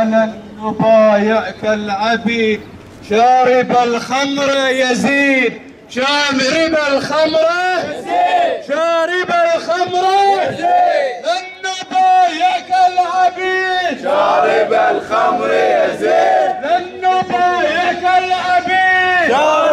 لن نبايع كالعبيد. شارب الخمر يزيد، شارب الخمر يزيد، شارب الخمر يزيد، لن نبايع كالعبيد. شارب الخمر يزيد، لن نبايع كالعبيد.